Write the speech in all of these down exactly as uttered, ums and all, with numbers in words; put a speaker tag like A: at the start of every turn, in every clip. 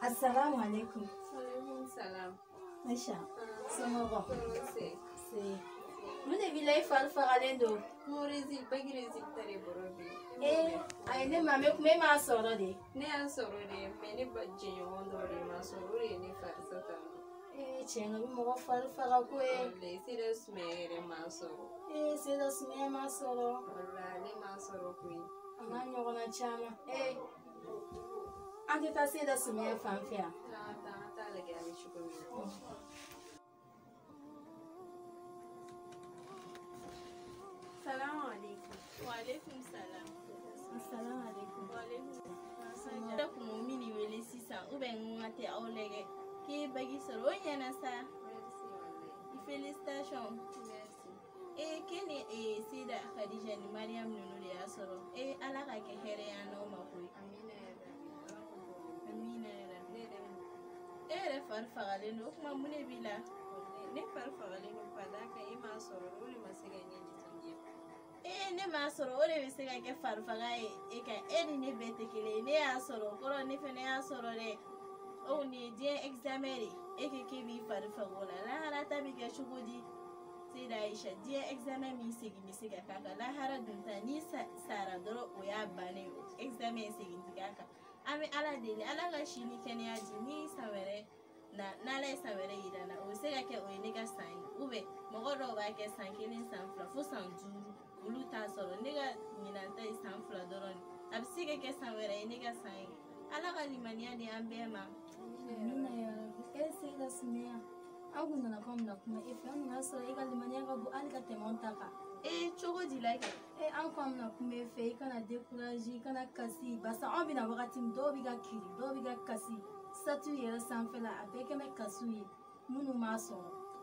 A: Assalamu alaikum.
B: Alaikum salam.
A: Aisha. Sama ba.
B: C'est.
A: C'est. Mun ne bilai farfara lendo.
B: Mon résil, pas qu'il résil tare borobi.
A: Eh, ay ne mame kuma ma soro de.
B: Ne an soro de, mais ne ba jenyo ondo de ma soro de ne farsa tam.
A: Eh, chenga bi mo farfara ko e.
B: Le sida smere ma soro.
A: Eh, sida sme ma soro.
B: Wala ne ma soro kui.
A: Ama nyogona chama. Eh. Ante ta sida sme fanfia.
B: Ta ta ta le ga mi chukumi. Salam alaikum.
C: Wa alaikum salam.
A: Assalamu alaikum.
C: Wa alaikum salam. Da kuma mini wele sisan uben ngate awlege ki bagi soro yana sa.
B: Merci wallahi.
C: Félicitations.
B: Merci.
C: E kene e sida Khadija ni Mariam nunu de asoro. E ala ka ke here ya no ma koy.
B: Amina ya rabbi.
C: Amina ya rabbi.
B: Ne dem.
C: E re far fagale no kuma mune bila.
B: Ne farfagale no pada ka ima soro ule masiga nyeji tungia.
C: E ne ma soro ore be se ka ke far fagaye e ka e ni ne bete kele ne asoro koro ne fene asoro de. O ni die examere e ke ke bi far fagola la harata bi ke shugudi. Sai da Aisha die examen mi sigi mi siga kaka la hara dunta ni sara doro o ya bane examen sigi kaka ami ala dele ala ga shini kene aji ni sawere na na le sawere idana o se ga ke o ni ga san ube mo do ba ke san kini san fla fo san juru ulu ta soro ni ga mina ta san fla doro ni ab siga ke sawere ni ga san ala ga limania ni ambema
A: Amina ya rabbi. Eh, sida sme. Agu na kom na kuma ife an na so iga limani ga bu alga te montaka.
C: e chogo di like
A: Eh, an kom na kuma ife kana décourager kana kasi basa on bina wakati do biga kiri do biga kasi satu yera sanfela abeke me kasuyi munu maso.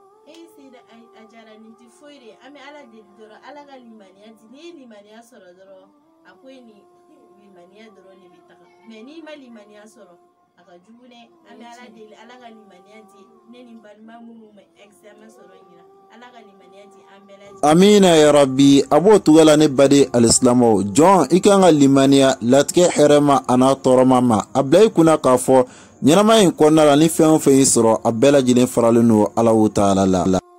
C: e sida a jara ni ti foire ami ala de doro ala ga limania di ni limania soro doro akwai ni limania doro ni bitaka me ni ma limania soro aka jubune ami ala de ala ga limania di ne ni balma mu ma examen soro nyina ala ga limania di ambela
D: amina ya rabbi abo tugala ne bade alislamo john ikanga limania latke herema ana toroma ma ablay kuna kafo nyama in konna la ni fen fen soro abela jine faralunu ala wa taala la